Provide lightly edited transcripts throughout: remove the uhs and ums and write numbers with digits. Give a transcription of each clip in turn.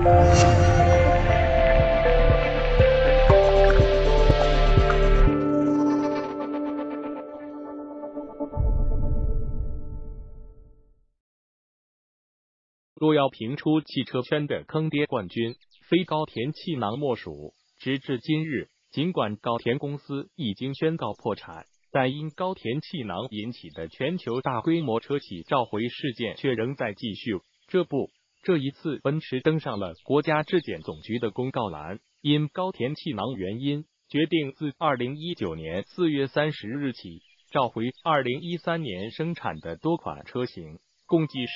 若要评出汽车圈的坑爹冠军，非高田气囊莫属。直至今日，尽管高田公司已经宣告破产，但因高田气囊引起的全球大规模车企召回事件却仍在继续。这一次，奔驰登上了国家质检总局的公告栏，因高田气囊原因，决定自2019年4月30日起召回2013年生产的多款车型，共计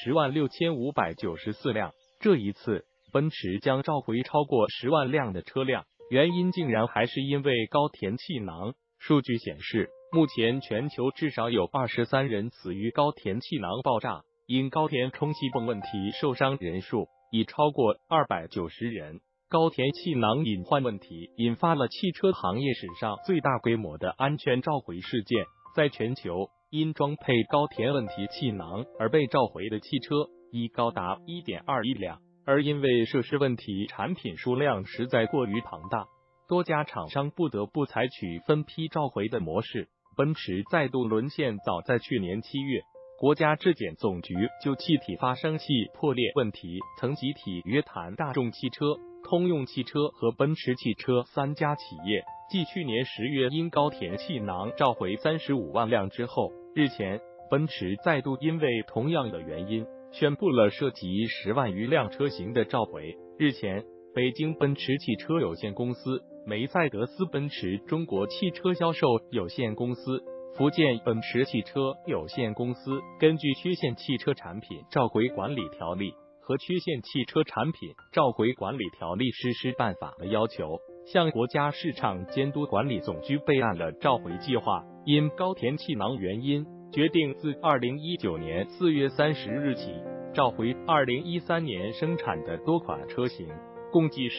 106594辆。这一次，奔驰将召回超过10万辆的车辆，原因竟然还是因为高田气囊。数据显示，目前全球至少有23人死于高田气囊爆炸，因高田充气泵问题受伤人数已超过290人。高田气囊隐患问题引发了汽车行业史上最大规模的安全召回事件，在全球因装配高田问题气囊而被召回的汽车已高达 1.2 亿辆，而因为涉事问题产品数量实在过于庞大，多家厂商不得不采取分批召回的模式。奔驰再度沦陷。早在去年7月，国家质检总局就气体发生器破裂问题曾集体约谈大众汽车、通用汽车和奔驰汽车3家企业。继去年10月因高田气囊召回35万辆之后，日前奔驰再度因为同样的原因宣布了涉及10万余辆车型的召回。日前，北京奔驰汽车有限公司、梅赛德斯奔驰中国汽车销售有限公司、福建奔驰汽车有限公司根据缺陷汽车产品召回管理条例和缺陷汽车产品召回管理条例实施办法的要求，向国家市场监督管理总局备案了召回计划。因高田气囊原因，决定自2019年4月30日起召回2013年生产的多款车型，共计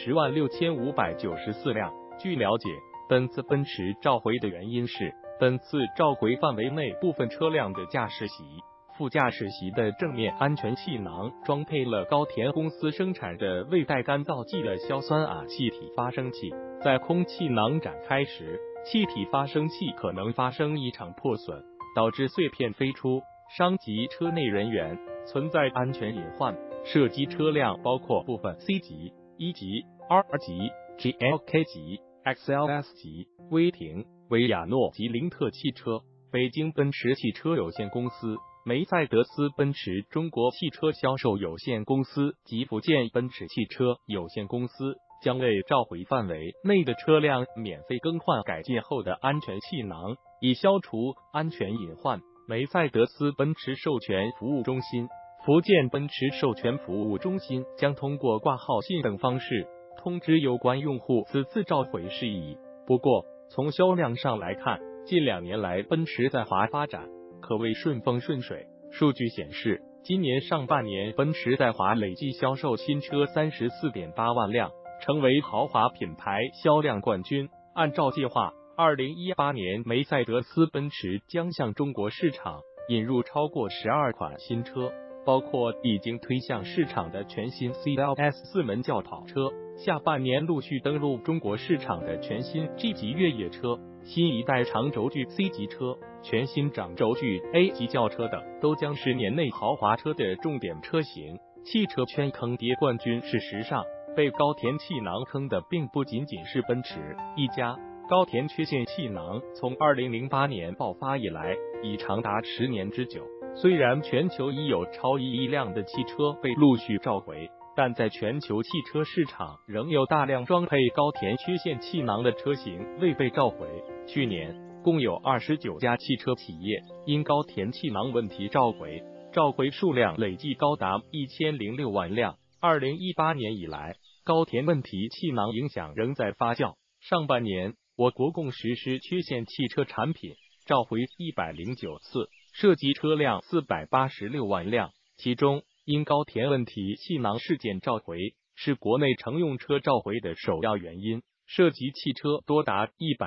106594辆。据了解，本次奔驰召回的原因是，本次召回范围内部分车辆的驾驶席、副驾驶席的正面安全气囊装配了高田公司生产的未带干燥剂的硝酸铵气体发生器，在空气囊展开时，气体发生器可能发生异常破损，导致碎片飞出，伤及车内人员，存在安全隐患。涉及车辆包括部分 C 级、1级、2级、GLK 级、XLS 级、威霆、维亚诺及林特汽车、北京奔驰汽车有限公司、梅赛德斯奔驰中国汽车销售有限公司及福建奔驰汽车有限公司将为召回范围内的车辆免费更换改进后的安全气囊，以消除安全隐患。梅赛德斯奔驰授权服务中心、福建奔驰授权服务中心将通过挂号信等方式通知有关用户此次召回事宜。不过，从销量上来看，近2年来奔驰在华发展可谓顺风顺水。数据显示，今年上半年奔驰在华累计销售新车 34.8 万辆，成为豪华品牌销量冠军。按照计划，2018年梅赛德斯奔驰将向中国市场引入超过12款新车，包括已经推向市场的全新 CLS 4门轿跑车，下半年陆续登陆中国市场的全新 G 级越野车、新一代长轴距 C 级车、全新长轴距 A 级轿车等，都将是年内豪华车的重点车型。汽车圈坑爹冠军，事实上被高田气囊坑的并不仅仅是奔驰一家。高田缺陷气囊从2008年爆发以来，已长达10年之久。虽然全球已有超1亿辆的汽车被陆续召回，但在全球汽车市场仍有大量装配高田缺陷气囊的车型未被召回。去年共有29家汽车企业因高田气囊问题召回数量累计高达1006万辆。2018年以来，高田问题气囊影响仍在发酵。上半年，我国共实施缺陷汽车产品召回109次，涉及车辆486万辆，其中因高田问题气囊事件召回是国内乘用车召回的首要原因，涉及汽车多达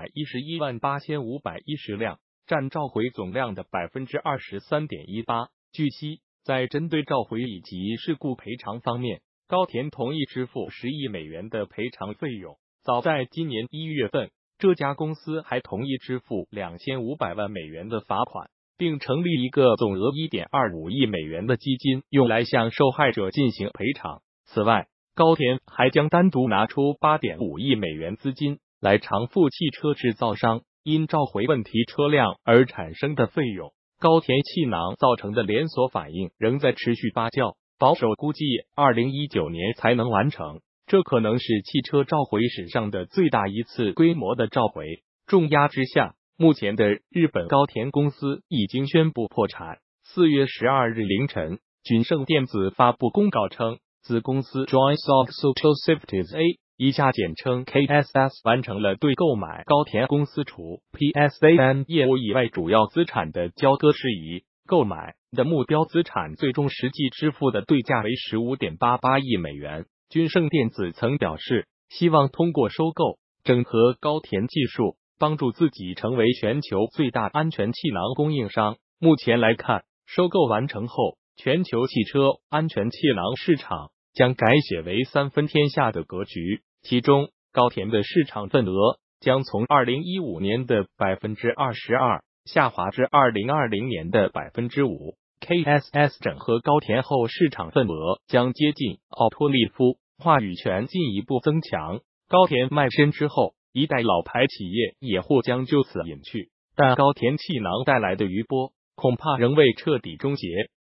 1118510辆，占召回总量的 23.18%。据悉，在针对召回以及事故赔偿方面， 高田同意支付10亿美元的赔偿费用。早在今年1月份，这家公司还同意支付2500万美元的罚款，并成立一个总额1.25亿美元的基金，用来向受害者进行赔偿。此外，高田还将单独拿出8.5亿美元资金来偿付汽车制造商因召回问题车辆而产生的费用。高田气囊造成的连锁反应仍在持续发酵，保守估计2019年才能完成。这可能是汽车召回史上的最大一次规模的召回。重压之下，目前的日本高田公司已经宣布破产。4月12日凌晨，君盛电子发布公告称，子公司 Joysoft Social Safeties A 以下简称 KSS 完成了对购买高田公司除 PSAN 业务以外主要资产的交割事宜。购买的目标资产最终实际支付的对价为 15.88 亿美元。君盛电子曾表示，希望通过收购、整合高田技术，帮助自己成为全球最大安全气囊供应商。目前来看，收购完成后，全球汽车安全气囊市场将改写为三分天下的格局，其中高田的市场份额将从2015年的 22% 下滑至2020年的 5%。KSS 整合高田后，市场份额将接近奥托利夫，话语权进一步增强。高田卖身之后，一代老牌企业也或将就此隐去，但高田气囊带来的余波恐怕仍未彻底终结。